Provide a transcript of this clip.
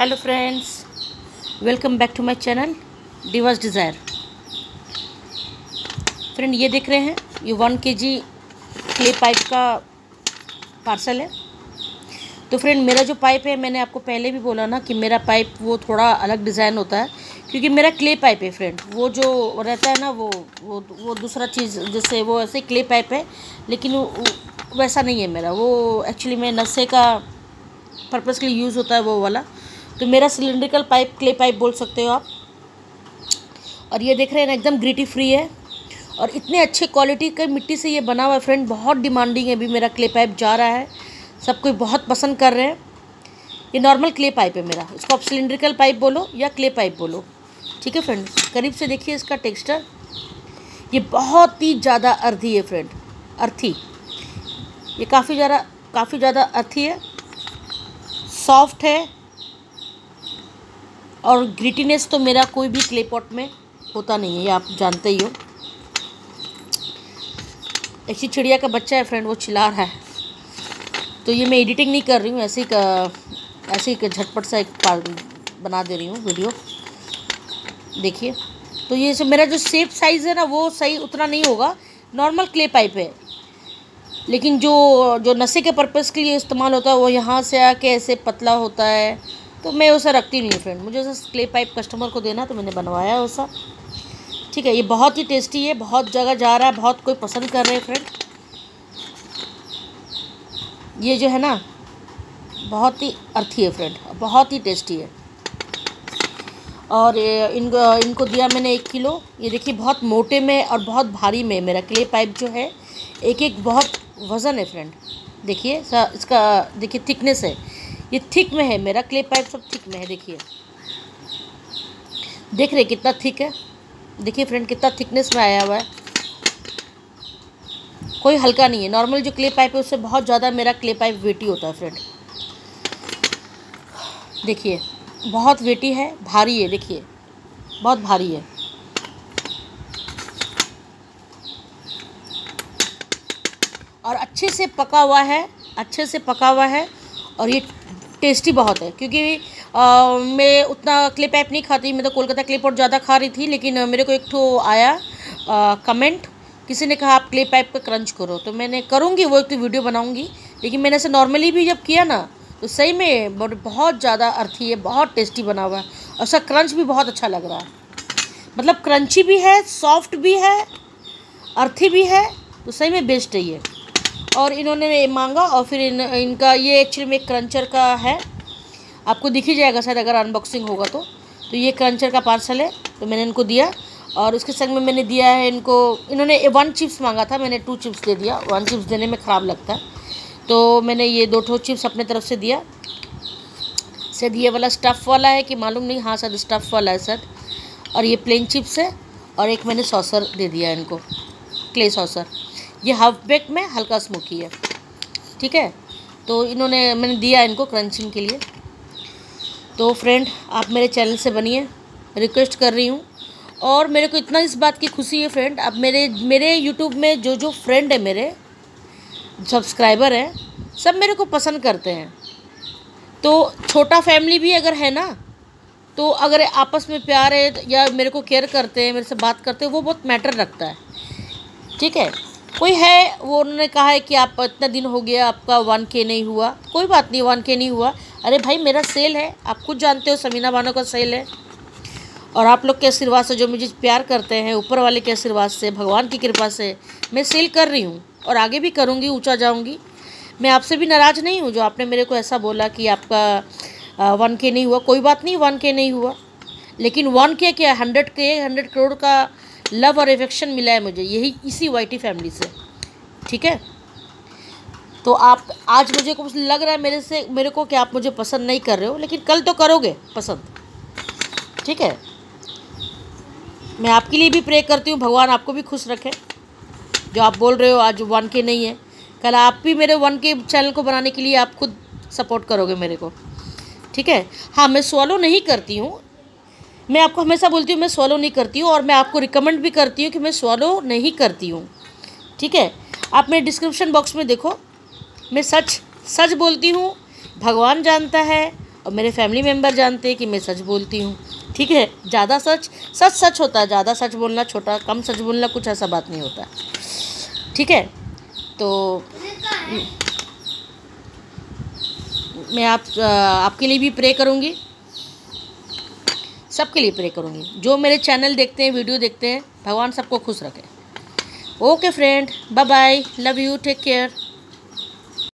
Hello friends, welcome back to my channel divas desire. Friend, ये देख रहे हैं, ये 1 kg क्ले पाइप का पार्सल है। तो फ्रेंड, मेरा जो पाइप है, मैंने आपको पहले भी बोला ना कि मेरा पाइप वो थोड़ा अलग डिज़ाइन होता है, क्योंकि मेरा क्ले पाइप है फ्रेंड। वो जो रहता है ना, वो दूसरा चीज़, जैसे वो ऐसे क्ले पाइप है, लेकिन वैसा नहीं है मेरा। वो एक्चुअली में नशे का पर्पज़ के लिए यूज़ होता है वो वाला। तो मेरा सिलिंड्रिकल पाइप क्ले पाइप बोल सकते हो आप। और ये देख रहे हैं ना, एकदम ग्रिटी फ्री है और इतने अच्छे क्वालिटी के मिट्टी से ये बना हुआ है फ्रेंड। बहुत डिमांडिंग है, अभी मेरा क्ले पाइप जा रहा है, सब कोई बहुत पसंद कर रहे हैं। ये नॉर्मल क्ले पाइप है मेरा, इसको आप सिलिंड्रिकल पाइप बोलो या क्ले पाइप बोलो, ठीक है फ्रेंड। करीब से देखिए इसका टेक्सचर, ये बहुत ही ज़्यादा अर्थी है फ्रेंड, अर्थी। ये काफ़ी ज़्यादा अर्थी है, सॉफ्ट है, और ग्रिटीनेस तो मेरा कोई भी क्ले पॉट में होता नहीं है, ये आप जानते ही हो। ऐसी चिड़िया का बच्चा है फ्रेंड, वो चिल्ला रहा है। तो ये मैं एडिटिंग नहीं कर रही हूँ, ऐसे ही झटपट सा एक बना दे रही हूँ वीडियो। देखिए, तो ये मेरा जो शेप साइज़ है ना, वो सही उतना नहीं होगा, नॉर्मल क्ले पाइप है। लेकिन जो नशे के पर्पज़ के लिए इस्तेमाल होता है, वो यहाँ से आके ऐसे पतला होता है, तो मैं उसे रखती नहीं हूँ फ्रेंड। मुझे उसे क्ले पाइप कस्टमर को देना, तो मैंने बनवाया है उसा, ठीक है। ये बहुत ही टेस्टी है, बहुत जगह जा रहा है, बहुत कोई पसंद कर रहे हैं फ्रेंड। ये जो है ना, बहुत ही अर्थी है फ्रेंड, बहुत ही टेस्टी है। और इनको दिया मैंने 1 किलो। ये देखिए, बहुत मोटे में और बहुत भारी में मेरा क्ले पाइप जो है, एक बहुत वज़न है फ्रेंड। देखिए इसका, देखिए थिकनेस है, ये थिक में है मेरा क्ले पाइप, सब थिक में है। देखिए, देख रहे कितना थिक है, देखिए फ्रेंड कितना थिकनेस में आया हुआ है, कोई हल्का नहीं है। नॉर्मल जो क्ले पाइप है उससे बहुत ज़्यादा मेरा क्ले पाइप वेटी होता है फ्रेंड। देखिए, बहुत वेटी है, भारी है, देखिए बहुत भारी है। और अच्छे से पका हुआ है, और ये टेस्टी बहुत है। क्योंकि मैं उतना क्ले पाइप नहीं खाती, मैं तो कोलकाता क्ले पॉट ज़्यादा खा रही थी। लेकिन मेरे को एक तो आया कमेंट, किसी ने कहा आप क्ले पाइप पे क्रंच करो, तो मैंने करूँगी, वो एक तो वीडियो बनाऊँगी। लेकिन मैंने ऐसे नॉर्मली भी जब किया ना, तो सही में बहुत ज़्यादा अर्थी है, बहुत टेस्टी बना हुआ है, और उसका क्रंच भी बहुत अच्छा लग रहा है। मतलब क्रंची भी है, सॉफ्ट भी है, अर्थी भी है, तो सही में बेस्ट है ये। और इन्होंने मांगा, और फिर इनका ये एक्चुअली में क्रंचर का है, आपको दिख ही जाएगा शायद अगर अनबॉक्सिंग होगा तो। ये क्रंचर का पार्सल है, तो मैंने इनको दिया। और उसके संग में मैंने दिया है इनको, इन्होंने 1 चिप्स मांगा था, मैंने 2 चिप्स दे दिया। 1 चिप्स देने में ख़राब लगता है, तो मैंने ये 2 चिप्स अपने तरफ से दिया। शायद ये वाला स्टफ़ वाला है कि मालूम नहीं, हाँ शायद स्टफ़ वाला है शायद। और ये प्लेन चिप्स है, और एक मैंने सॉसर दे दिया इनको, क्ले सॉसर। ये हाफ बेक में हल्का स्मोकी है, ठीक है। तो मैंने दिया इनको क्रंचिंग के लिए। तो फ्रेंड, आप मेरे चैनल से बनिए, रिक्वेस्ट कर रही हूँ। और मेरे को इतना इस बात की खुशी है फ्रेंड, अब मेरे यूट्यूब में जो फ्रेंड है, मेरे सब्सक्राइबर हैं, सब मेरे को पसंद करते हैं। तो छोटा फैमिली भी अगर है ना, तो अगर आपस में प्यार है या मेरे को केयर करते हैं, मेरे से बात करते हैं, वो बहुत मैटर रखता है, ठीक है। कोई है, वो उन्होंने कहा है कि आप इतना दिन हो गया आपका 1K नहीं हुआ, कोई बात नहीं, 1K नहीं हुआ। अरे भाई, मेरा सेल है, आप खुद जानते हो, समीना बानो का सेल है। और आप लोग के आशीर्वाद से, जो मुझे प्यार करते हैं, ऊपर वाले के आशीर्वाद से, भगवान की कृपा से मैं सेल कर रही हूँ, और आगे भी करूँगी, ऊँचा जाऊँगी। मैं आपसे भी नाराज़ नहीं हूँ, जो आपने मेरे को ऐसा बोला कि आपका 1K नहीं हुआ। कोई बात नहीं, 1K नहीं हुआ, लेकिन 1K क्या, 100 करोड़ का लव और अफेक्शन मिला है मुझे, यही इसी YT फैमिली से, ठीक है। तो आप आज, मुझे कुछ लग रहा है मेरे को कि आप मुझे पसंद नहीं कर रहे हो, लेकिन कल तो करोगे पसंद, ठीक है। मैं आपके लिए भी प्रे करती हूँ, भगवान आपको भी खुश रखे। जो आप बोल रहे हो आज 1K नहीं है, कल आप भी मेरे 1K चैनल को बनाने के लिए आप खुद सपोर्ट करोगे मेरे को, ठीक है। हाँ, मैं स्वॉलो नहीं करती हूँ, मैं आपको हमेशा बोलती हूँ मैं स्वॉलो नहीं करती हूँ, और मैं आपको रिकमेंड भी करती हूँ कि मैं स्वॉलो नहीं करती हूँ, ठीक है। आप मेरे डिस्क्रिप्शन बॉक्स में देखो, मैं सच बोलती हूँ, भगवान जानता है, और मेरे फैमिली मेम्बर जानते हैं कि मैं सच बोलती हूँ। ठीक है, ज़्यादा सच सच सच होता है, ज़्यादा सच बोलना छोटा, कम सच बोलना कुछ ऐसा बात नहीं होता। ठीक है, तो मैं आपके लिए भी प्रे करूँगी, सबके लिए प्रे करूँगी। जो मेरे चैनल देखते हैं, वीडियो देखते हैं, भगवान सबको खुश रखे। Okay friend, bye bye, love you, take care.